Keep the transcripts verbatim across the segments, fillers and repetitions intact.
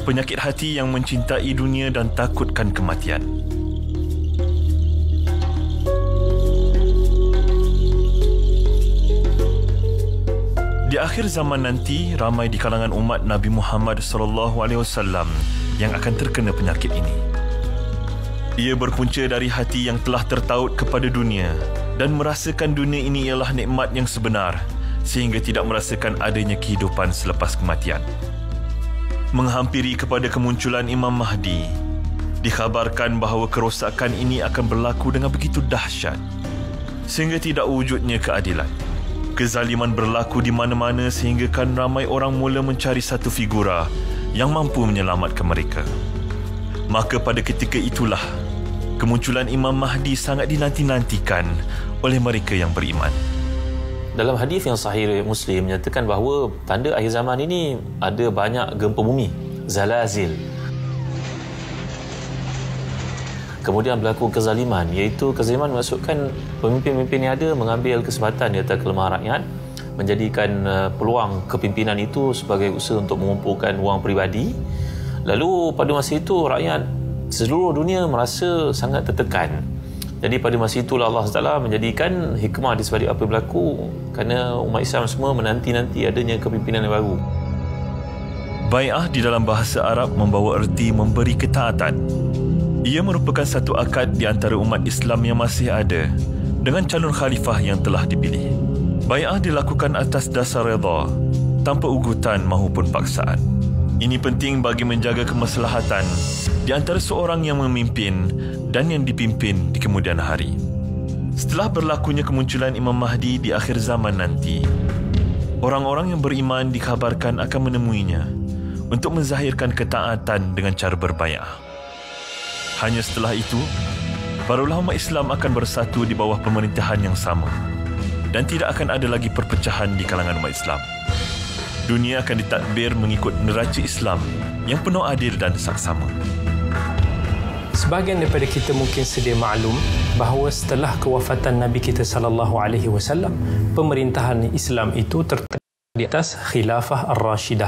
penyakit hati yang mencintai dunia dan takutkan kematian. Di akhir zaman nanti, ramai di kalangan umat Nabi Muhammad sallallahu alaihi wasallam yang akan terkena penyakit ini. Ia berpunca dari hati yang telah tertaut kepada dunia dan merasakan dunia ini ialah nikmat yang sebenar sehingga tidak merasakan adanya kehidupan selepas kematian. Menghampiri kepada kemunculan Imam Mahdi, dikhabarkan bahawa kerosakan ini akan berlaku dengan begitu dahsyat sehingga tidak wujudnya keadilan. Kezaliman berlaku di mana-mana sehingga kan ramai orang mula mencari satu figura yang mampu menyelamatkan mereka. Maka pada ketika itulah, kemunculan Imam Mahdi sangat dinanti-nantikan oleh mereka yang beriman. Dalam hadis yang sahih Muslim menyatakan bahawa tanda akhir zaman ini ada banyak gempa bumi, zalazil. Kemudian berlaku kezaliman, iaitu kezaliman maksudkan pemimpin-pemimpin yang ada mengambil kesempatan di atas kelemahan rakyat, menjadikan uh, peluang kepimpinan itu sebagai usaha untuk mengumpulkan wang peribadi. Lalu pada masa itu rakyat seluruh dunia merasa sangat tertekan. Jadi pada masa itulah Allah subhanahu wa taala menjadikan hikmah di sebalik apa yang berlaku, kerana umat Islam semua menanti-nanti adanya kepimpinan yang baru. Bai'ah di dalam bahasa Arab membawa erti memberi ketaatan. Ia merupakan satu akad di antara umat Islam yang masih ada dengan calon khalifah yang telah dipilih. Bai'ah dilakukan atas dasar redha, tanpa ugutan maupun paksaan. Ini penting bagi menjaga kemaslahatan di antara seorang yang memimpin dan yang dipimpin di kemudian hari. Setelah berlakunya kemunculan Imam Mahdi di akhir zaman nanti, orang-orang yang beriman dikhabarkan akan menemuinya untuk menzahirkan ketaatan dengan cara berbai'ah. Hanya setelah itu, barulah umat Islam akan bersatu di bawah pemerintahan yang sama dan tidak akan ada lagi perpecahan di kalangan umat Islam. Dunia akan ditadbir mengikut neraca Islam yang penuh adil dan saksama. Sebahagian daripada kita mungkin sedia maklum bahawa setelah kewafatan Nabi kita sallallahu alaihi wasallam, pemerintahan Islam itu terletak di atas khilafah ar-rashidah,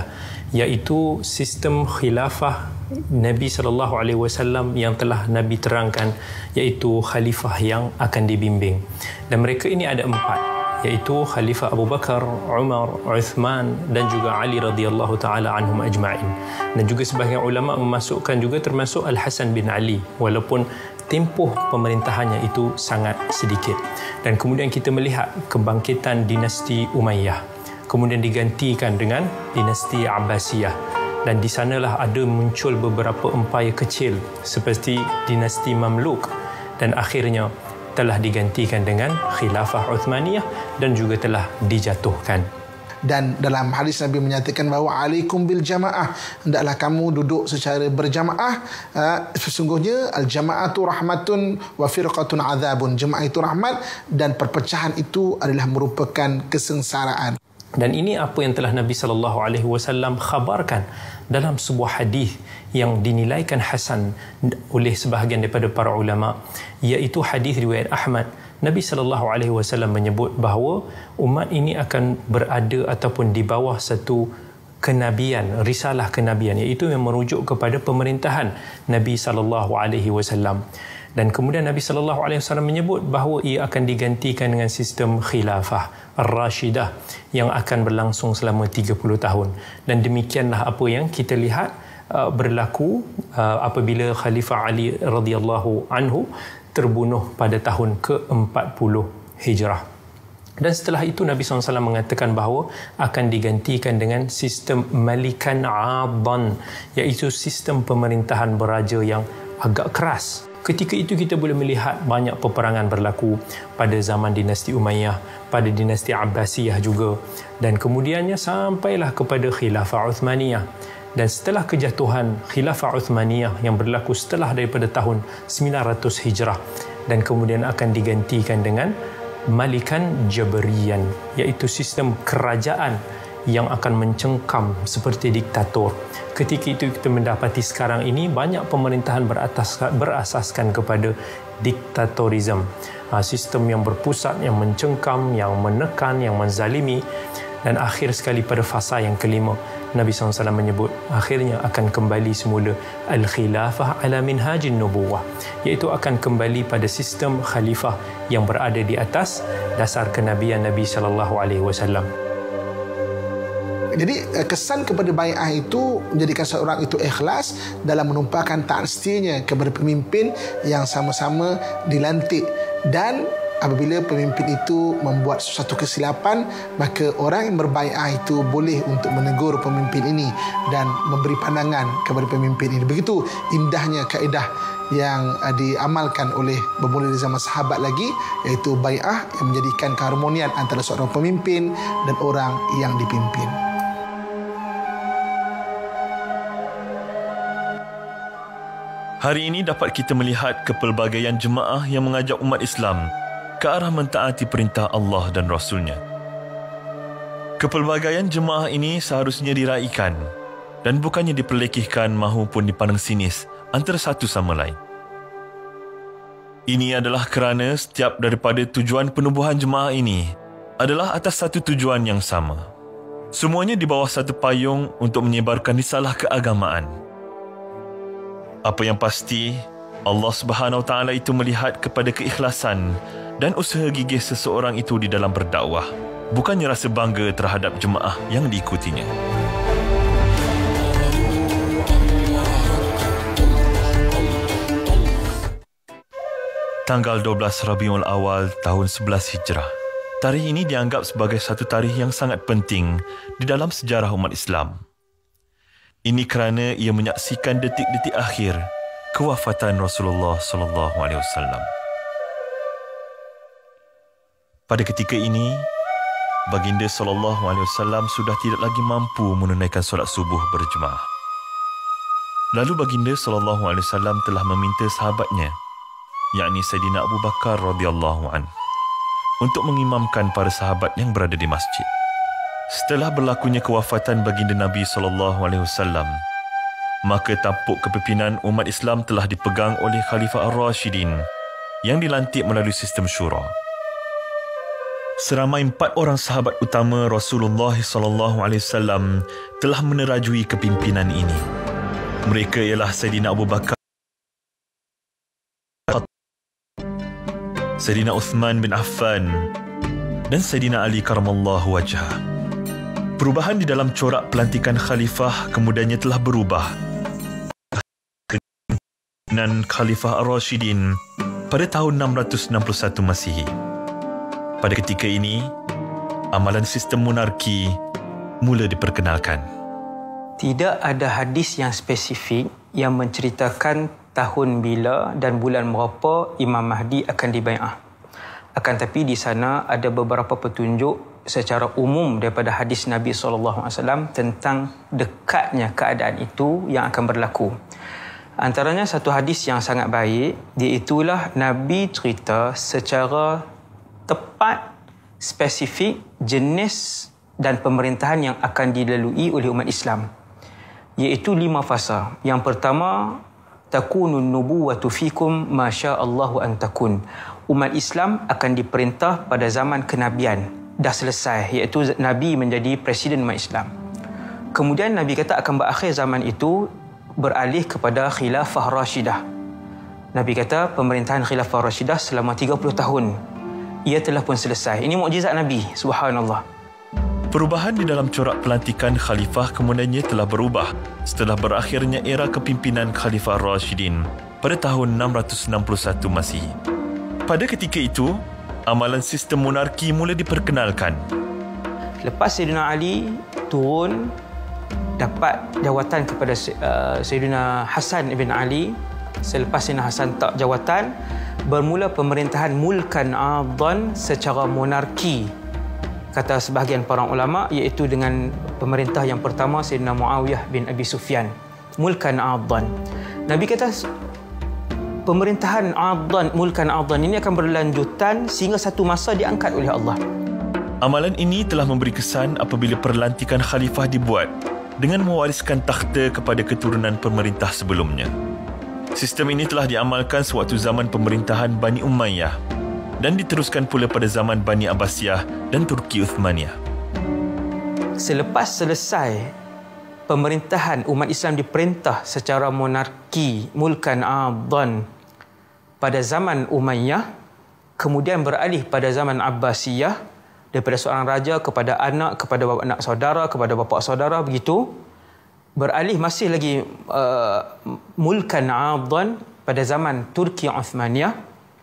iaitu sistem khilafah Nabi sallallahu alaihi wasallam yang telah Nabi terangkan, iaitu khalifah yang akan dibimbing. Dan mereka ini ada empat, iaitu Khalifah Abu Bakar, Umar, Uthman dan juga Ali radhiyallahu taala anhum ajma'in. Dan juga sebahagian ulama memasukkan juga termasuk Al-Hasan bin Ali, walaupun tempoh pemerintahannya itu sangat sedikit. Dan kemudian kita melihat kebangkitan dinasti Umayyah, kemudian digantikan dengan dinasti Abbasiyah. Dan di sanalah ada muncul beberapa empayar kecil seperti dinasti Mamluk, dan akhirnya telah digantikan dengan Khilafah Uthmaniyah dan juga telah dijatuhkan. Dan dalam hadis Nabi menyatakan bahawa alaikum bil jamaah, hendaklah kamu duduk secara berjamaah. Uh, sesungguhnya al jamaatu rahmatun wa firqatun azabun. Jemaah itu rahmat dan perpecahan itu adalah merupakan kesengsaraan. Dan ini apa yang telah Nabi sallallahu alaihi wasallam khabarkan dalam sebuah hadis yang dinilaikan hasan oleh sebahagian daripada para ulama, iaitu hadis riwayat Ahmad. Nabi sallallahu alaihi wasallam menyebut bahawa umat ini akan berada ataupun di bawah satu kenabian, risalah kenabian, iaitu yang merujuk kepada pemerintahan Nabi sallallahu alaihi wasallam. Dan kemudian Nabi sallallahu alaihi wasallam menyebut bahawa ia akan digantikan dengan sistem khilafah ar-rashidah yang akan berlangsung selama tiga puluh tahun. Dan demikianlah apa yang kita lihat uh, berlaku uh, apabila Khalifah Ali radhiyallahu anhu terbunuh pada tahun ke empat puluh Hijrah. Dan setelah itu Nabi sallallahu alaihi wasallam mengatakan bahawa akan digantikan dengan sistem Malikan 'Adhan, iaitu sistem pemerintahan beraja yang agak keras. Ketika itu kita boleh melihat banyak peperangan berlaku pada zaman dinasti Umayyah, pada dinasti Abbasiyah juga, dan kemudiannya sampailah kepada Khilafah Uthmaniyah. Dan setelah kejatuhan Khilafah Uthmaniyah yang berlaku setelah daripada tahun sembilan ratus Hijrah, dan kemudian akan digantikan dengan Malikan Jabariyan, iaitu sistem kerajaan yang akan mencengkam seperti diktator. Ketika itu kita mendapati sekarang ini banyak pemerintahan beratas, berasaskan kepada diktatorisme, sistem yang berpusat, yang mencengkam, yang menekan, yang menzalimi. Dan akhir sekali pada fasa yang kelima, Nabi sallallahu alaihi wasallam menyebut akhirnya akan kembali semula al-khilafah ala minhajin nubuwah, iaitu akan kembali pada sistem khalifah yang berada di atas dasar kenabian Nabi sallallahu alaihi wasallam. Jadi kesan kepada bai'ah itu menjadikan seorang itu ikhlas dalam menumpahkan taat setianya kepada pemimpin yang sama-sama dilantik, dan apabila pemimpin itu membuat sesuatu kesilapan, maka orang yang berbai'ah itu boleh untuk menegur pemimpin ini dan memberi pandangan kepada pemimpin ini. Begitu indahnya kaedah yang diamalkan oleh bermula dari zaman sahabat lagi, iaitu bai'ah yang menjadikan keharmonian antara seorang pemimpin dan orang yang dipimpin. Hari ini dapat kita melihat kepelbagaian jemaah yang mengajak umat Islam ke arah mentaati perintah Allah dan Rasulnya. Kepelbagaian jemaah ini seharusnya diraikan dan bukannya diperlekehkan maupun dipandang sinis antara satu sama lain. Ini adalah kerana setiap daripada tujuan penubuhan jemaah ini adalah atas satu tujuan yang sama. Semuanya di bawah satu payung untuk menyebarkan risalah keagamaan. Apa yang pasti, Allah Subhanahu Wa Taala itu melihat kepada keikhlasan dan usaha gigih seseorang itu di dalam berdakwah, bukannya rasa bangga terhadap jemaah yang diikutinya. Tanggal dua belas Rabiul Awal tahun sebelas Hijrah. Tarikh ini dianggap sebagai satu tarikh yang sangat penting di dalam sejarah umat Islam. Ini kerana ia menyaksikan detik-detik akhir kewafatan Rasulullah sallallahu alaihi wasallam. Pada ketika ini, baginda sallallahu alaihi wasallam sudah tidak lagi mampu menunaikan solat subuh berjemaah. Lalu baginda sallallahu alaihi wasallam telah meminta sahabatnya, yakni Sayyidina Abu Bakar radhiyallahu an, untuk mengimamkan para sahabat yang berada di masjid. Setelah berlakunya kewafatan baginda Nabi sallallahu alaihi wasallam, maka tampuk kepimpinan umat Islam telah dipegang oleh Khalifah Ar-Rashidin yang dilantik melalui sistem syura. Seramai empat orang sahabat utama Rasulullah sallallahu alaihi wasallam telah menerajui kepimpinan ini. Mereka ialah Sayyidina Abu Bakar, Sayyidina Uthman bin Affan dan Sayyidina Ali karamallahu wajhah. Perubahan di dalam corak pelantikan khalifah kemudiannya telah berubah. Dan Khalifah Ar-Rashidin pada tahun enam ratus enam puluh satu Masihi. Pada ketika ini, amalan sistem monarki mula diperkenalkan. Tidak ada hadis yang spesifik yang menceritakan tahun bila dan bulan berapa Imam Mahdi akan dibai'ah. Akan tetapi di sana ada beberapa petunjuk secara umum daripada hadis Nabi sallallahu alaihi wasallam tentang dekatnya keadaan itu yang akan berlaku. Antaranya satu hadis yang sangat baik, iaitulah Nabi cerita secara tepat, spesifik jenis dan pemerintahan yang akan dilalui oleh umat Islam, iaitu lima fasa. Yang pertama, takunun nubuwatu fikum ma sya'allahu an takun. Umat Islam akan diperintah pada zaman kenabian. Dah selesai, iaitu Nabi menjadi presiden umat Islam. Kemudian Nabi kata akan berakhir zaman itu beralih kepada khilafah Rashidah. Nabi kata pemerintahan khilafah Rashidah selama tiga puluh tahun. Ia telah pun selesai. Ini mukjizat Nabi, subhanallah. Perubahan di dalam corak pelantikan khalifah kemudiannya telah berubah setelah berakhirnya era kepimpinan Khalifah Rashidin pada tahun enam ratus enam puluh satu Masihi. Pada ketika itu, amalan sistem monarki mula diperkenalkan. Lepas Sayyidina Ali turun, dapat jawatan kepada uh, Sayyidina Hasan ibn Ali. Selepas Sayyidina Hasan tak jawatan, bermula pemerintahan mulkan adhan secara monarki, kata sebahagian para ulama, iaitu dengan pemerintah yang pertama Sayyidina Muawiyah bin Abi Sufyan. Mulkan adhan. Nabi kata pemerintahan adhan, mulkan adhan ini akan berlanjutan sehingga satu masa diangkat oleh Allah. Amalan ini telah memberi kesan apabila perlantikan khalifah dibuat dengan mewariskan takhta kepada keturunan pemerintah sebelumnya. Sistem ini telah diamalkan sewaktu zaman pemerintahan Bani Umayyah dan diteruskan pula pada zaman Bani Abbasiyah dan Turki Uthmaniyah. Selepas selesai pemerintahan umat Islam diperintah secara monarki, mulkan adhan pada zaman Umayyah, kemudian beralih pada zaman Abbasiyah, daripada seorang raja kepada anak, kepada bapa anak saudara, kepada bapa saudara, begitu. Beralih masih lagi uh, mulkan adhan pada zaman Turki Uthmaniyah.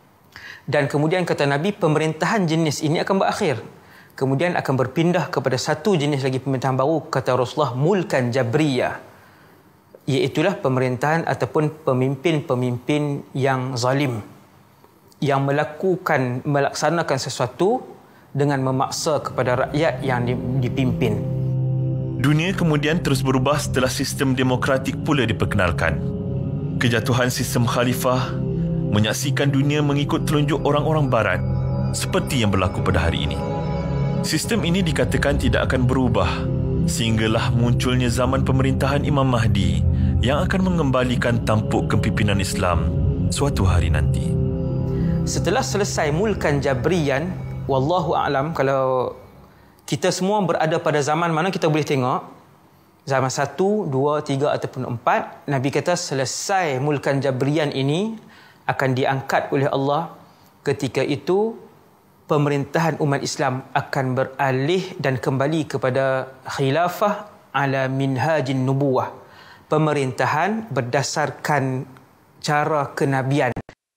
Dan kemudian kata Nabi, pemerintahan jenis ini akan berakhir. Kemudian akan berpindah kepada satu jenis lagi pemerintahan baru, kata Rasulullah, mulkan Jabriyah. Iaitulah pemerintahan ataupun pemimpin-pemimpin yang zalim, yang melakukan, melaksanakan sesuatu dengan memaksa kepada rakyat yang dipimpin. Dunia kemudian terus berubah setelah sistem demokratik pula diperkenalkan. Kejatuhan sistem khalifah menyaksikan dunia mengikut telunjuk orang-orang barat seperti yang berlaku pada hari ini. Sistem ini dikatakan tidak akan berubah sehinggalah munculnya zaman pemerintahan Imam Mahdi yang akan mengembalikan tampuk kepimpinan Islam suatu hari nanti. Setelah selesai mulkan Jabriyan, wallahu a'lam, kalau kita semua berada pada zaman mana kita boleh tengok, zaman satu, dua, tiga ataupun empat, Nabi kata selesai mulkan Jabriyan ini akan diangkat oleh Allah. Ketika itu pemerintahan umat Islam akan beralih dan kembali kepada khilafah ala minhajin nubuwah, pemerintahan berdasarkan cara kenabian.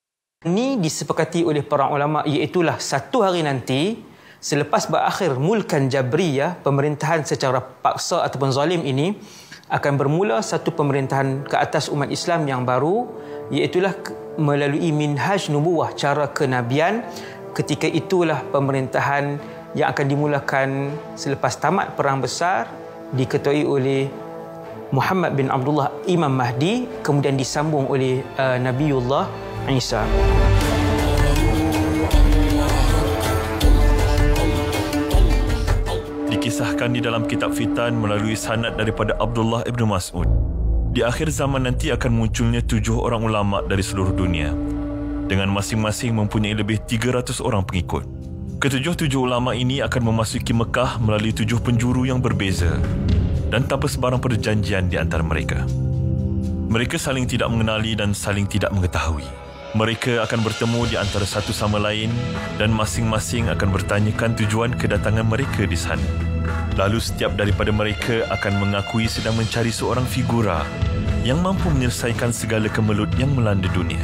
Ini disepakati oleh para ulama, iaitulah satu hari nanti selepas berakhir mulkan Jabriyah, pemerintahan secara paksa ataupun zalim ini, akan bermula satu pemerintahan ke atas umat Islam yang baru, iaitulah melalui minhaj nubuwah, cara kenabian. Ketika itulah pemerintahan yang akan dimulakan selepas tamat Perang Besar, diketuai oleh Muhammad bin Abdullah Imam Mahdi, kemudian disambung oleh uh, Nabiullah Isa. Dikisahkan di dalam kitab Fitan melalui sanad daripada Abdullah ibn Mas'ud, di akhir zaman nanti akan munculnya tujuh orang ulama dari seluruh dunia dengan masing-masing mempunyai lebih tiga ratus orang pengikut. Ketujuh-tujuh ulama ini akan memasuki Mekah melalui tujuh penjuru yang berbeza dan tanpa sebarang perjanjian di antara mereka. Mereka saling tidak mengenali dan saling tidak mengetahui. Mereka akan bertemu di antara satu sama lain dan masing-masing akan bertanyakan tujuan kedatangan mereka di sana. Lalu setiap daripada mereka akan mengakui sedang mencari seorang figura yang mampu menyelesaikan segala kemelut yang melanda dunia.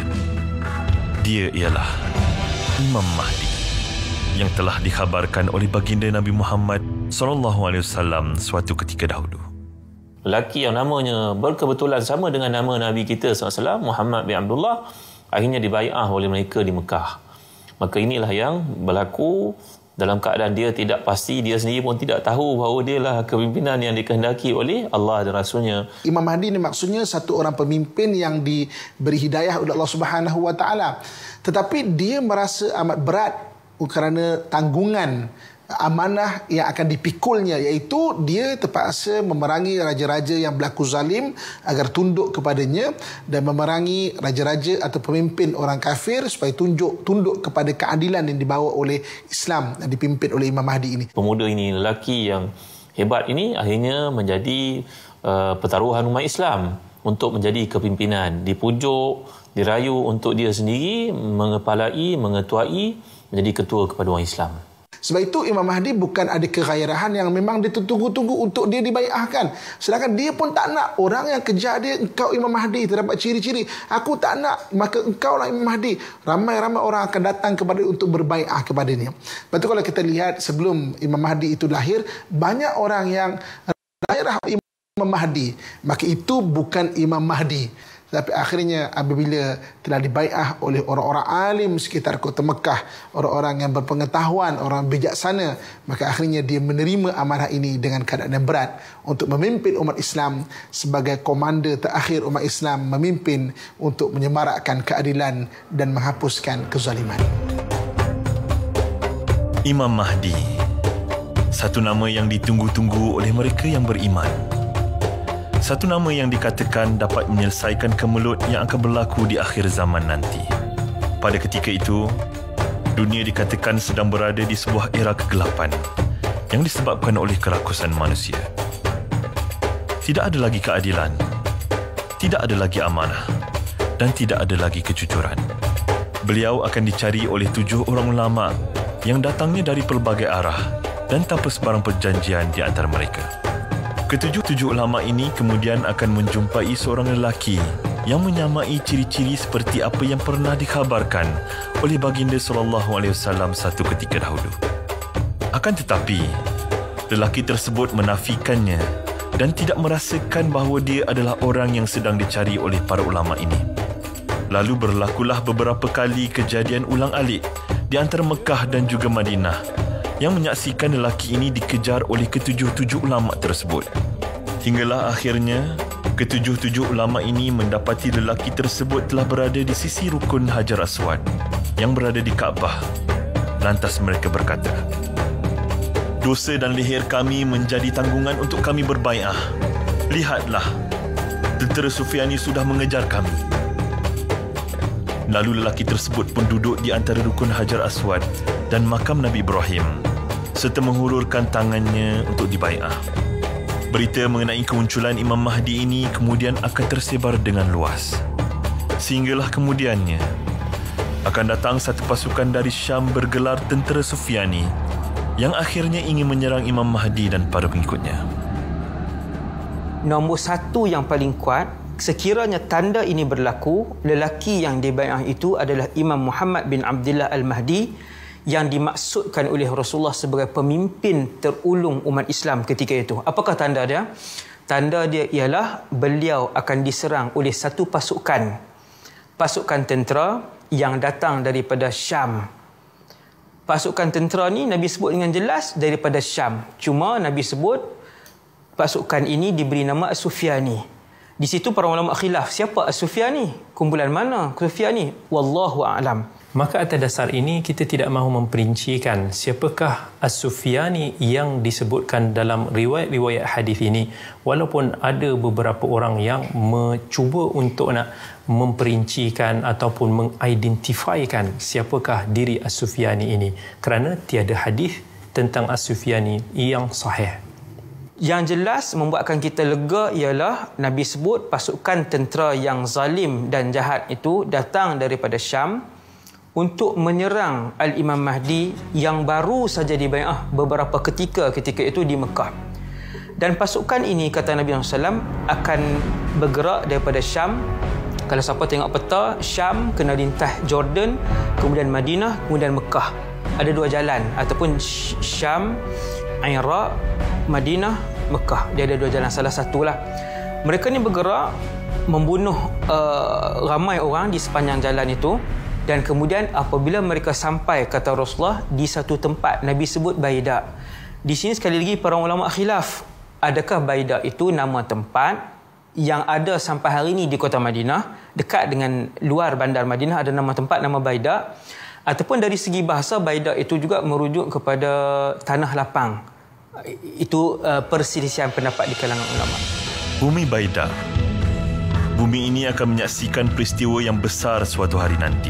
Dia ialah Imam Mahdi yang telah dikhabarkan oleh baginda Nabi Muhammad sallallahu alaihi wasallam suatu ketika dahulu. Lelaki yang namanya berkebetulan sama dengan nama Nabi kita sallallahu alaihi wasallam, Muhammad bin Abdullah, akhirnya dibai'ah oleh mereka di Mekah. Maka inilah yang berlaku dalam keadaan dia tidak pasti, dia sendiri pun tidak tahu bahawa dia lah kepimpinan yang dikehendaki oleh Allah dan Rasulnya. Imam Mahdi ini maksudnya satu orang pemimpin yang diberi hidayah oleh Allah Subhanahu Wa Taala. Tetapi dia merasa amat berat kerana tanggungan amanah yang akan dipikulnya, iaitu dia terpaksa memerangi raja-raja yang berlaku zalim agar tunduk kepadanya dan memerangi raja-raja atau pemimpin orang kafir supaya tunduk, tunduk kepada keadilan yang dibawa oleh Islam dan dipimpin oleh Imam Mahdi ini. Pemuda ini, lelaki yang hebat ini akhirnya menjadi uh, pertaruhan umat Islam untuk menjadi kepimpinan, dipujuk, dirayu untuk dia sendiri mengepalai, mengetuai, menjadi ketua kepada orang Islam. Sebab itu Imam Mahdi bukan ada kegairahan yang memang dia tunggu-tunggu untuk dia dibai'ahkan. Sedangkan dia pun tak nak orang yang kejar dia, engkau Imam Mahdi, terdapat ciri-ciri, aku tak nak, maka engkau lah Imam Mahdi. Ramai-ramai orang akan datang kepada untuk berbai'ah kepadanya. Lepas tu kalau kita lihat sebelum Imam Mahdi itu lahir, banyak orang yang gairah Imam Mahdi, maka itu bukan Imam Mahdi. Tapi akhirnya apabila telah dibai'ah oleh orang-orang alim sekitar kota Mekah, orang-orang yang berpengetahuan, orang bijaksana, maka akhirnya dia menerima amanah ini dengan keadaan yang berat untuk memimpin umat Islam sebagai komander terakhir umat Islam, memimpin untuk menyemarakkan keadilan dan menghapuskan kezaliman. Imam Mahdi, satu nama yang ditunggu-tunggu oleh mereka yang beriman. Satu nama yang dikatakan dapat menyelesaikan kemelut yang akan berlaku di akhir zaman nanti. Pada ketika itu, dunia dikatakan sedang berada di sebuah era kegelapan yang disebabkan oleh kerakusan manusia. tidak ada lagi keadilan, tidak ada lagi amanah, dan tidak ada lagi kejujuran. Beliau akan dicari oleh tujuh orang ulama yang datangnya dari pelbagai arah dan tanpa sebarang perjanjian di antara mereka. Ketujuh-tujuh ulama ini kemudian akan menjumpai seorang lelaki yang menyamai ciri-ciri seperti apa yang pernah dikhabarkan oleh baginda sallallahu alaihi wasallam satu ketika dahulu. Akan tetapi, lelaki tersebut menafikannya dan tidak merasakan bahawa dia adalah orang yang sedang dicari oleh para ulama ini. Lalu berlakulah beberapa kali kejadian ulang-alik di antara Mekah dan juga Madinah yang menyaksikan lelaki ini dikejar oleh ketujuh-tujuh ulama tersebut. Hinggalah akhirnya, ketujuh-tujuh ulama ini mendapati lelaki tersebut telah berada di sisi rukun Hajar Aswad yang berada di Kaabah. Lantas mereka berkata, "Dosa dan leher kami menjadi tanggungan untuk kami berbai'ah. Lihatlah, tentera Sufyani sudah mengejar kami." Lalu lelaki tersebut pun duduk di antara rukun Hajar Aswad dan makam Nabi Ibrahim serta menghulurkan tangannya untuk dibai'ah. Berita mengenai kemunculan Imam Mahdi ini kemudian akan tersebar dengan luas. Sehinggalah kemudiannya akan datang satu pasukan dari Syam bergelar tentera Sufyani yang akhirnya ingin menyerang Imam Mahdi dan para pengikutnya. Nombor satu yang paling kuat, sekiranya tanda ini berlaku, lelaki yang dibai'ah itu adalah Imam Muhammad bin Abdullah Al-Mahdi yang dimaksudkan oleh Rasulullah sebagai pemimpin terulung umat Islam ketika itu. Apakah tanda dia? Tanda dia ialah beliau akan diserang oleh satu pasukan. Pasukan tentera yang datang daripada Syam. Pasukan tentera ni Nabi sebut dengan jelas daripada Syam. Cuma Nabi sebut pasukan ini diberi nama As-Sufyani. Di situ para ulama khilaf, siapa As-Sufyani? Kumpulan mana Sufyani? Wallahu a'lam. Maka atas dasar ini kita tidak mahu memperincikan siapakah As-Sufyani yang disebutkan dalam riwayat-riwayat hadis ini, walaupun ada beberapa orang yang mencuba untuk nak memperincikan ataupun mengidentifikan siapakah diri As-Sufyani ini, kerana tiada hadis tentang As-Sufyani yang sahih. Yang jelas membuatkan kita lega ialah Nabi sebut pasukan tentera yang zalim dan jahat itu datang daripada Syam untuk menyerang Al-Imam Mahdi yang baru saja dibai'ah beberapa ketika ketika itu di Mekah. Dan pasukan ini, kata Nabi sallallahu alaihi wasallam, akan bergerak daripada Syam. Kalau siapa tengok peta, Syam kena lintah Jordan, kemudian Madinah, kemudian Mekah. Ada dua jalan, ataupun Syam, Iraq, Madinah, Mekah. Dia ada dua jalan, salah satulah. Mereka ni bergerak membunuh uh, ramai orang di sepanjang jalan itu. Dan kemudian apabila mereka sampai, kata Rasulullah, di satu tempat, Nabi sebut Baida. Di sini sekali lagi para ulama khilaf. Adakah Baida itu nama tempat yang ada sampai hari ini di kota Madinah, dekat dengan luar bandar Madinah ada nama tempat, nama Baida. Ataupun dari segi bahasa, Baida itu juga merujuk kepada tanah lapang. Itu uh, perselisihan pendapat di kalangan ulama. Bumi Baida. Bumi ini akan menyaksikan peristiwa yang besar suatu hari nanti.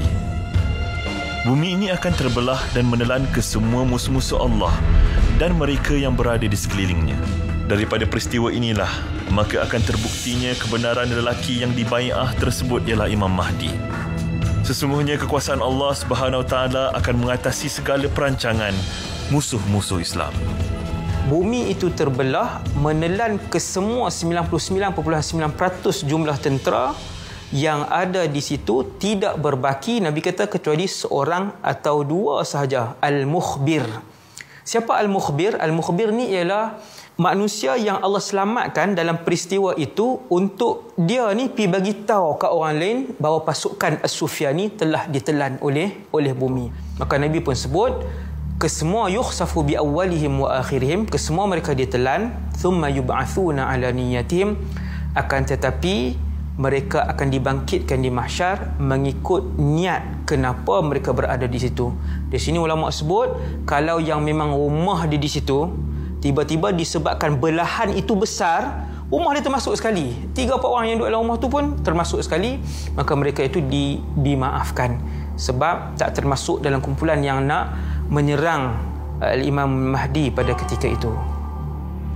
Bumi ini akan terbelah dan menelan ke semua musuh-musuh Allah dan mereka yang berada di sekelilingnya. Daripada peristiwa inilah, maka akan terbuktinya kebenaran lelaki yang dibai'ah tersebut ialah Imam Mahdi. Sesungguhnya kekuasaan Allah Subhanahu Wa Taala akan mengatasi segala perancangan musuh-musuh Islam. Bumi itu terbelah, menelan ke semua sembilan puluh sembilan perpuluhan sembilan peratus jumlah tentera yang ada di situ, tidak berbaki, Nabi kata, kecuali seorang atau dua sahaja. Al-Mukhbir. Siapa Al-Mukhbir? Al-Mukhbir ni ialah manusia yang Allah selamatkan dalam peristiwa itu untuk dia ni pergi bagi tahu ke orang lain bahawa pasukan As-Sufyani telah ditelan oleh oleh bumi. Maka Nabi pun sebut, kesemua yukhsafu bi awwalihim wa akhirihim, kesemua mereka ditelan, thumma yub'athuna ala niyatihim, akan tetapi mereka akan dibangkitkan di mahsyar mengikut niat kenapa mereka berada di situ. Di sini ulama sebut, kalau yang memang rumah dia di situ, tiba-tiba disebabkan belahan itu besar, rumah dia termasuk sekali, tiga empat orang yang duduk dalam rumah tu pun termasuk sekali, maka mereka itu di, dimaafkan sebab tak termasuk dalam kumpulan yang nak menyerang Al-Imam Mahdi pada ketika itu.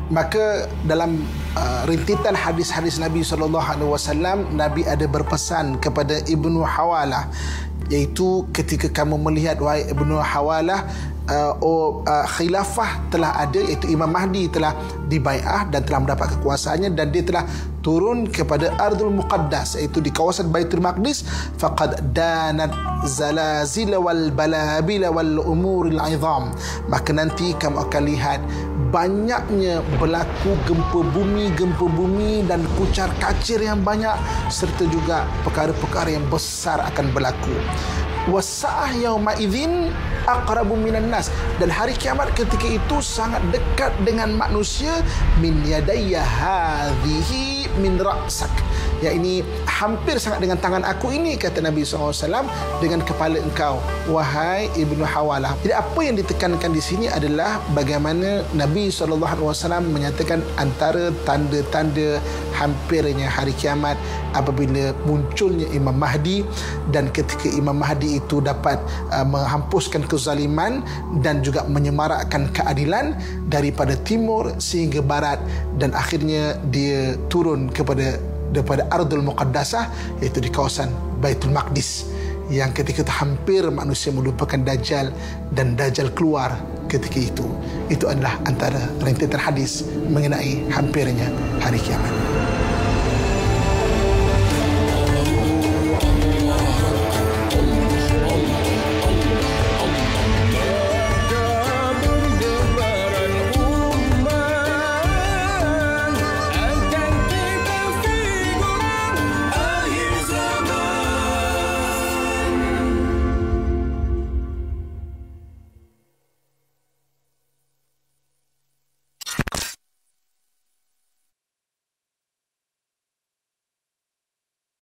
Maka dalam uh, rintitan hadis-hadis Nabi sallallahu alaihi wasallam, Nabi ada berpesan kepada Ibnu Hawalah, iaitu ketika kamu melihat wahai Ibnu Hawalah, uh, oh, uh, khilafah telah ada, iaitu Imam Mahdi telah dibai'ah dan telah mendapat kekuasaannya, dan dia telah turun kepada Ardul Muqaddas, iaitu di kawasan Baitul Maqdis. Faqad danat zalazil wal balabil wal umuril izam, maka nanti kamu akan lihat banyaknya berlaku gempa bumi, gempa bumi dan kucar kacir yang banyak, serta juga perkara-perkara yang besar akan berlaku. Wasa'ah yauma idzin aqrabu minan nas, dan hari kiamat ketika itu sangat dekat dengan manusia. Min yadayya hadhihi min ra'sak, ya ini hampir sangat dengan tangan aku ini, kata Nabi sallallahu alaihi wasallam, dengan kepala engkau wahai Ibnu Hawalah. Jadi apa yang ditekankan di sini adalah bagaimana Nabi sallallahu alaihi wasallam menyatakan antara tanda-tanda hampirnya hari kiamat apabila munculnya Imam Mahdi, dan ketika Imam Mahdi itu dapat uh, menghapuskan kezaliman dan juga menyemarakkan keadilan daripada timur sehingga barat, dan akhirnya dia turun kepada daripada Ardul Muqaddasah, iaitu di kawasan Baitul Maqdis, yang ketika itu hampir manusia melupakan Dajjal, dan Dajjal keluar ketika itu. Itu adalah antara rentetan hadis mengenai hampirnya hari kiamat.